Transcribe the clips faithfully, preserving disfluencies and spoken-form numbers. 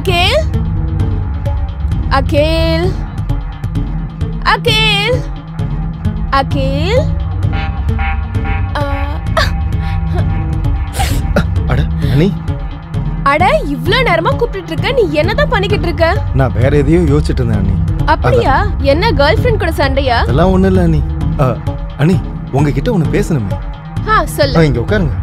அகில் அகில் அகில் அகில் அட அனி, அட இவ்ளோ நேரமா கூப்பிட்டு இருக்க, நீ என்னதான் பண்ணிக்கிட்டு இருக்க? நான் வேற எதையும் யோசிச்சுட்டு இருந்தேன் அனி. அப்படியா? என்ன கேர்ள் ஃப்ரெண்ட் கூட சண்டையா? அதெல்லாம் ஒண்ணும் இல்ல அனி. அனி, உங்ககிட்ட ஒண்ணு பேசணுமே. ஆ சொல்லு. இங்க உட்காருங்க.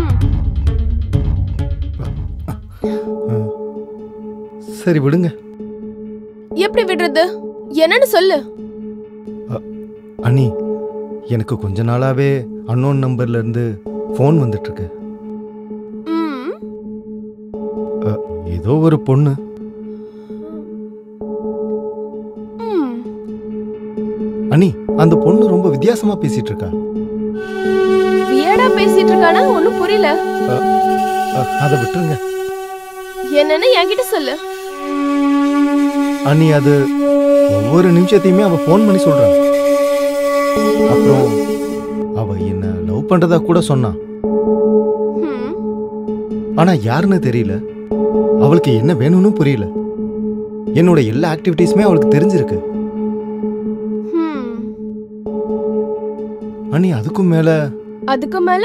சரி விடுங்க. எப்படி விடுறது? என்னன்னு சொல்லு. அனி, எனக்கு கொஞ்ச நாளாவே அன்னோன் நம்பர்ல இருந்து போன் வந்துட்டு இருக்கு. ஏதோ ஒரு பொண்ணு. அனி, அந்த பொண்ணு ரொம்ப வித்தியாசமா பேசிட்டு இருக்கா. வியடா பேசிட்டு இருக்கானா? ஒண்ணும் புரியல. அத விட்டுருங்க. என்னன்னு என்கிட்ட சொல்லு. அனி, அது ஒவ்வொரு நிமிஷத்தையுமே அவ போன் பண்ணி சொல்றா. அப்புறம் அவ என்ன லவ் பண்றதா கூட சொன்னா. ஆனா யாருன்னு தெரியல. அவளுக்கு என்ன வேணும்னு புரியல. என்னோட எல்லா ஆக்டிவிட்டீஸுமே அவளுக்கு தெரிஞ்சிருக்கு. அண்ணி, அதுக்கும் மேல அதுக்கும் மேல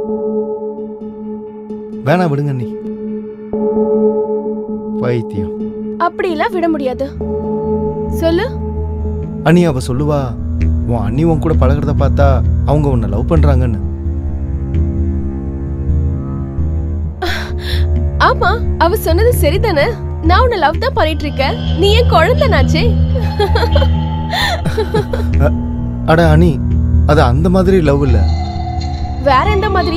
வேணா விடுங்க அண்ணி. பைத்தியம். அப்படிலாம் விட முடியாது. சொல்லு. அண்ணி, அவ சொல்லுவா, உன் அண்ணி உன் கூட பழகிறத பார்த்தா அவங்க உன்னை லவ் பண்றாங்கன்னு. ஆமா, அவ சொன்னது சரிதானே. நான் உன்னை லவ் தான் பண்ணிட்டு இருக்கேன். நீ ஏன் குழந்தைனாச்சே? அட அனி, அது அந்த மாதிரி லவ் இல்ல. வேற எந்த மாதிரி?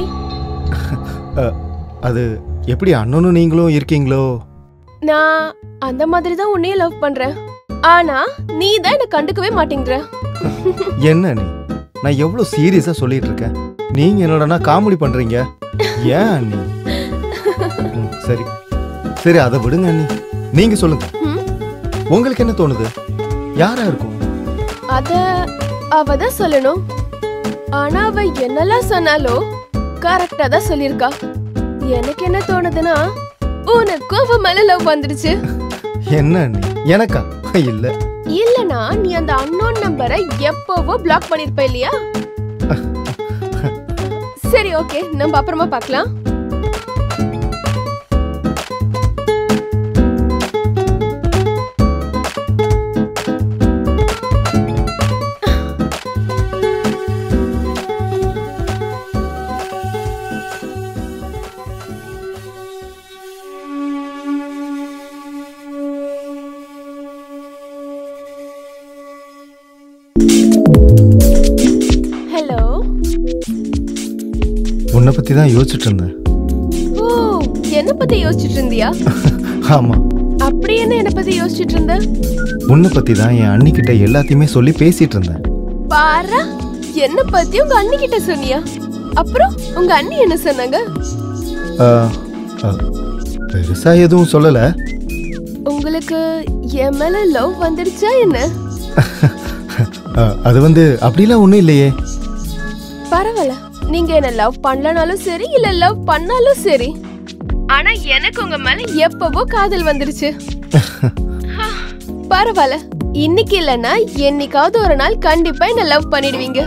அது எப்படி அண்ணனும் நீங்களும் இருக்கீங்களோ. நான் அந்த மாதிரி தான் உன்னையே லவ் பண்றேன். ஆனா நீ தான் என்ன கண்டுக்கவே மாட்டேங்கற. என்ன நீ? நான் எவ்வளவு சீரியஸா சொல்லிட்டு இருக்கேன். நீங்க என்னடா காமெடி பண்றீங்க? ஏன் அண்ணி? சரி சரி, அதை விடுங்க அண்ணி. நீங்க சொல்லுங்க, உங்களுக்கு என்ன தோணுது? யாரா இருக்கும்? அத அவதான் சொல்லணும். ஆனா அவ என்னெல்லாம் சொன்னாலோ கரெக்டா தான் சொல்லிருக்கா. எனக்கு என்ன தோணுதுன்னா, உனக்கும் அவ மேல லவ் வந்துடுச்சு. என்ன அண்ணி? எனக்கா? இல்ல இல்லனா நீ அந்த அன்னோன் நம்பரை எப்பவோ பிளாக் பண்ணிருப்ப இல்லையா? சரி ஓகே, நம்ம அப்புறமா பார்க்கலாம். ஹலோ. உன்னை பத்தி தான் யோசிச்சுட்டு இருந்தேன். ஓ, என்ன பத்தி யோசிச்சுட்டு இருந்தியா? ஆமா. அப்படி என்ன என்ன பத்தி யோசிச்சுட்டு இருந்த? உன்னை பத்தி தான் என் அண்ணி கிட்ட எல்லாத்தையுமே சொல்லி பேசிட்டு இருந்தேன். பாரா, என்ன பத்தி உங்க அண்ணி கிட்ட சொன்னியா? அப்புறம் உங்க அண்ணி என்ன சொன்னாங்க? பெருசா எதுவும் சொல்லல. உங்களுக்கு என் மேல லவ் வந்துடுச்சா என்ன? அது வந்து அப்படிலாம் ஒண்ணும் இல்லையே. பரவாயில்ல, நீங்க என்ன லவ் பண்ணலனாலும் சரி இல்ல லவ் பண்ணாலும் சரி, ஆனா எனக்கு உங்க மேல எப்பவோ காதல் வந்துருச்சு. பரவாயில்ல, இன்னைக்கு இல்லனா என்னைக்காவது ஒரு நாள் கண்டிப்பா என்ன லவ் பண்ணிடுவீங்க.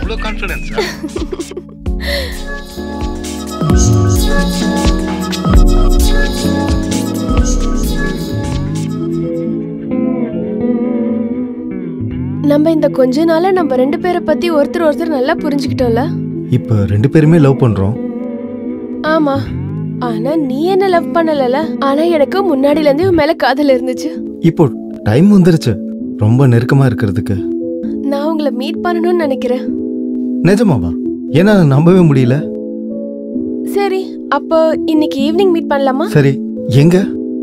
நம்ம இந்த கொஞ்ச நாளா நம்ம ரெண்டு பேரை பத்தி ஒருத்தர் ஒருத்தர் நல்லா புரிஞ்சுக்கிட்டோம்ல. இப்ப ரெண்டு பேருமே லவ் பண்றோம். ஆமா, ஆனா நீ என்ன லவ் பண்ணலல. ஆனா எனக்கு முன்னாடில இருந்தே உன் மேல காதல் இருந்துச்சு. இப்போ டைம் வந்துருச்சு ரொம்ப நெருக்கமா இருக்கிறதுக்கு. நான் உங்களை மீட் பண்ணணும்னு நினைக்கிறேன். நிஜமாவா? ஏன்னா நம்பவே முடியல. சரி, அப்போ இன்னைக்கு ஈவினிங் மீட் பண்ணலாமா? சரி, எங்க?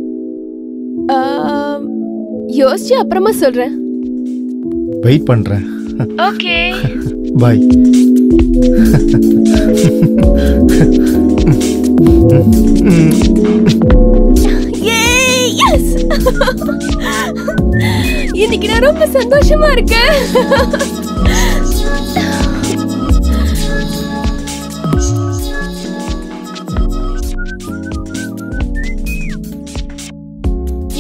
யோசிச்சு அப்புறமா சொல்றேன். வெயிட் பண்றேன். Okay, bye. இன்னைக்கு நான் ரொம்ப சந்தோஷமா இருக்கேன்.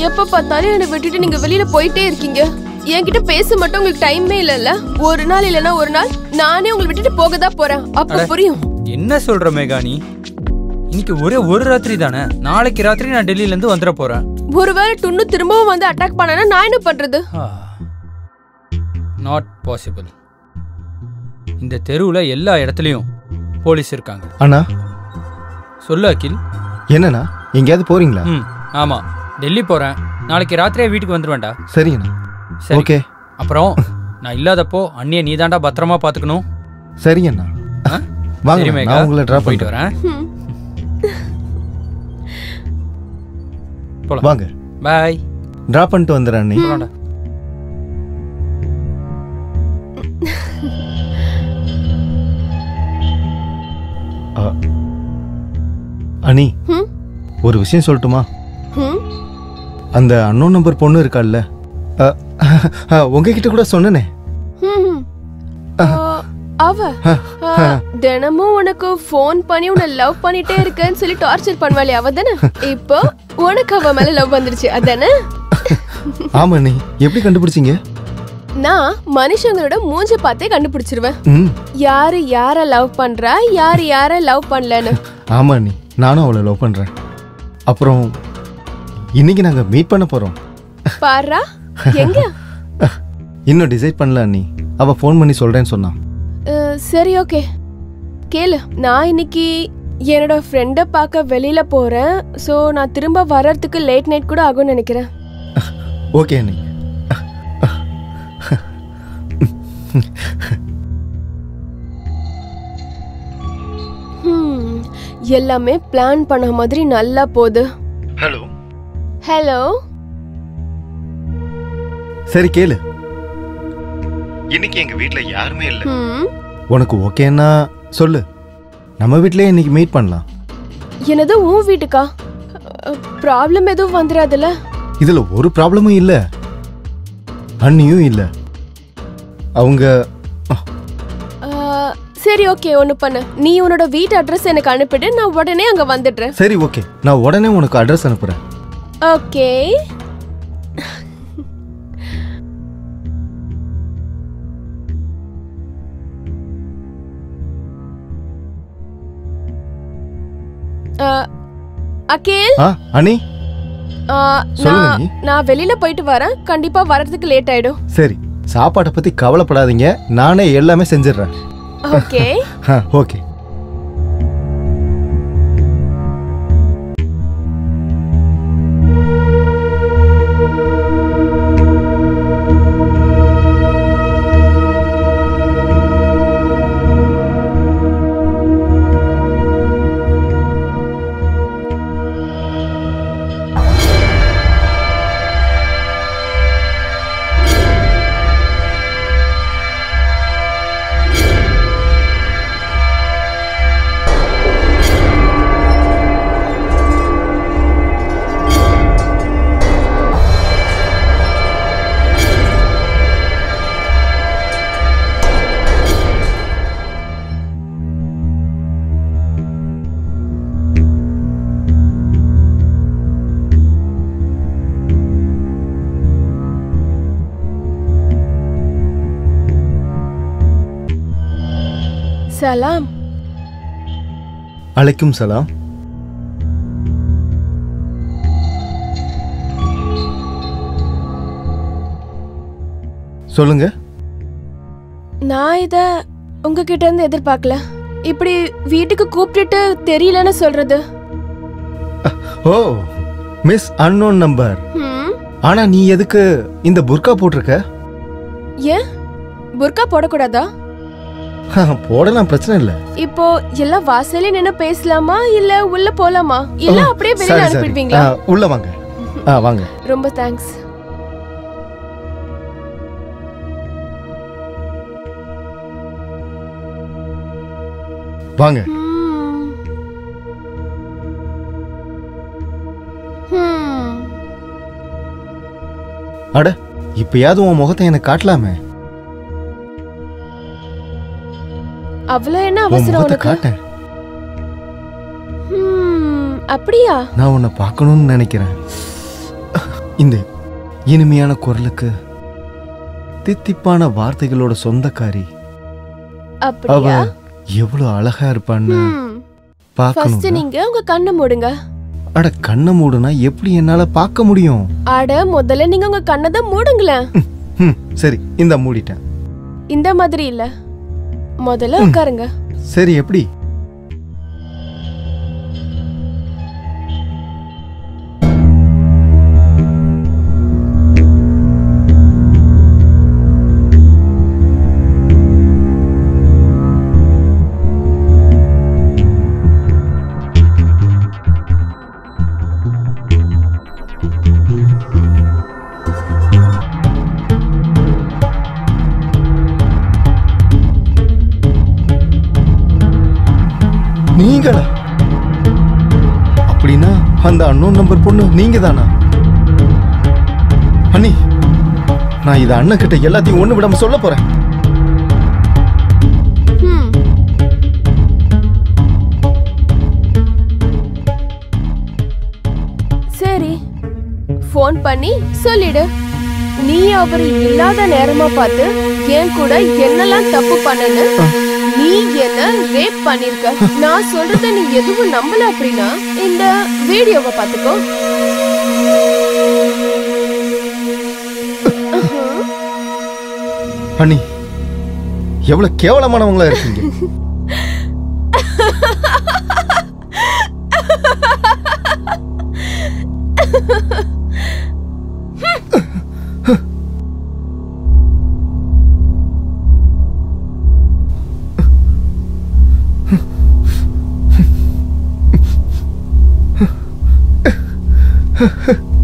எப்ப பார்த்தாலும் என்னை விட்டுட்டு நீங்க வெளியில போயிட்டே இருக்கீங்க. என்கிட்ட பேச மட்டும் உங்களுக்கு டைமே இல்லல்ல. ஒரு நாள் இல்லனா ஒரு நாள் நானே உங்களை விட்டுட்டு போக தான் போறேன். அப்ப புரியும். என்ன சொல்ற மேகானி? இன்னைக்கு ஒரே ஒரு ராத்திரி தானே, நாளைக்கு ராத்திரி நான் டெல்லியில இருந்து வந்துட போறேன். ஒருவேளை டுன்னு திரும்பவும் வந்து அட்டாக் பண்ணானா நான் என்ன பண்றது? Not possible. இந்த தெருவுல எல்லா இடத்துலயும் போலீஸ் இருக்காங்க. அண்ணா சொல்லு அகில். என்னண்ணா எங்கேயாவது போறீங்களா? ம் ஆமா, டெல்லி போறேன். நாளைக்கு ராத்திரியே வீட்டுக்கு வந்துருவேன்டா. சரிங்கண்ணா. சரி. ஓகே. அப்புறம் நான் இல்லாதப்போ அண்ணியை நீ தாண்டா பத்திரமா பாத்துக்கணும். சரிங்கண்ணா. வாங்க, நான் உங்களை டிராப் போயிட்டு வரேன். போலாம். வாங்க. பை. டிராப் பண்ணிட்டு வந்துடுறேன் அண்ணி. போலாம்டா. அண்ணி ஒரு விஷயம் சொல்லட்டுமா? அந்த அன்னோன் நம்பர் பொண்ணு இருக்கால்ல, உங்ககிட்ட கூட சொன்னனே. அவ தினமும் உனக்கு போன் பண்ணி உன்னை லவ் பண்ணிட்டே இருக்கேன்னு சொல்லி டார்ச்சர் பண்ணுவாளே, அவ தானே? இப்போ உனக்கு அவ மேல லவ் வந்துருச்சு, அதானே? ஆமா அண்ணி. எப்படி கண்டுபிடிச்சீங்க? நான் மனுஷங்களோட மூஞ்ச பார்த்தே கண்டுபிடிச்சிருவேன். யாரு யார லவ் பண்றா, யாரு யார லவ் பண்ணலன்னு. ஆமா அண்ணி, நானும் அவளை லவ் பண்றேன். அப்புறம் இன்னைக்கு நாங்க மீட் பண்ண போறோம். பாரா, எங்க? இன்னும் டிசைட் பண்ணல அண்ணி. அவ ஃபோன் பண்ணி சொல்றேன்னு சொன்னா. சரி, ஓகே. கேளு, நான் இன்னைக்கு என்னோட ஃப்ரெண்டை பார்க்க வெளியில போறேன். ஸோ நான் திரும்ப வர்றதுக்கு லேட் நைட் கூட ஆகும்னு நினைக்கிறேன். ஓகே அண்ணி. எல்லாமே பிளான் பண்ண மாதிரி நல்லா போகுது. Hello hello. சரி கேளு, இன்னைக்கு எங்க வீட்ல யாருமே இல்ல. உனக்கு ஓகேன்னா சொல்லு, நம்ம வீட்லயே இன்னைக்கு மீட் பண்ணலாம். என்னது உன் வீட்டுக்கா? ப்ராப்ளம் எதுவும் வந்துடாதுல்ல? இதுல ஒரு ப்ராப்ளமும் இல்ல, அண்ணியும் இல்ல. அவங்க சரி, ஓகே. ஒன்னு பண்ணு, நீ உன்னோட வீட்டு அட்ரஸ் எனக்கு அனுப்பிடு, நான் உடனே அங்க வந்துடுறேன். சரி, ஓகே. நான் உடனே உனக்கு அட்ரஸ் அனுப்புறேன். ஓகே. அகில். அனி, நான் வெளியில போயிட்டு வரேன். கண்டிப்பா வரதுக்கு லேட் ஆயிடும். சரி, சாப்பாட்டை பத்தி கவலைப்படாதீங்க, நானே எல்லாமே செஞ்சிடுறேன். ஓகே. ஓகே. சலாம். அலைக்கும் சலாம். சொல்லுங்க. நான் இத உங்ககிட்ட இருந்து எதிர்பார்க்கல. இப்படி வீட்டுக்கு கூப்பிட்டுட்டு தெரியலன்னு சொல்றது. ஓ, மிஸ் அன்னோன் நம்பர். ஆனா நீ எதுக்கு இந்த புர்கா போட்டிருக்க? ஏன் புர்கா போடக்கூடாதா? போடலாம், பிரச்சனை இல்ல. இப்போ எல்லாம் வாசல்ல நின்னு பேசலாமா இல்ல உள்ள போலாமா இல்ல அப்படியே வெளியில அனுப்பிடுவீங்களா? உள்ள வாங்க. வாங்க. ரொம்ப தேங்க்ஸ். வாங்க. அட, இப்பயாவது உன் முகத்தை எனக்கு காட்டலாமே. அவ்வளவு என்ன அவசரம் உனக்கு? அப்படியா? நான் உன்னை பார்க்கணும்னு நினைக்கிறேன். இந்த இனிமையான குரலுக்கு தித்திப்பான வார்த்தைகளோட சொந்தக்காரி அவ அப்படியா? எவ்வளவு அழகா இருப்பான்னு ம். பார்க்கணும். ஃபர்ஸ்ட் நீங்க உங்க கண்ணை மூடுங்க. அட கண்ணை மூடுனா எப்படி என்னால பார்க்க முடியும்? அட முதல்ல நீங்க உங்க கண்ணை தான் மூடுங்களேன். ம், சரி இந்த மூடிட்டேன். இந்த மாதிரி இல்ல, முதல்ல உட்காருங்க. சரி எப்படி? நீங்களா? அப்படின்னா அந்த அன்னோன் நம்பர் பொண்ணு நீங்க தானா? அண்ணி, நான் இத அண்ணன் கிட்ட எல்லாத்தையும் ஒண்ணு விடாம சொல்ல போறேன். ம். சரி, ஃபோன் பண்ணி சொல்லிடு. நீ அவர் இல்லாத நேரமா பார்த்து என் கூட என்னெல்லாம் தப்பு பண்ணனு, நீ என்ன ரேப் பண்ணிருக்க, நான் சொல்றத நீ எதுவும் நம்பல அப்படின்னா இந்த வீடியோவை பார்த்துக்கோ. அண்ணி, எவ்வளவு கேவலமானவங்களா இருக்கீங்க. Huh.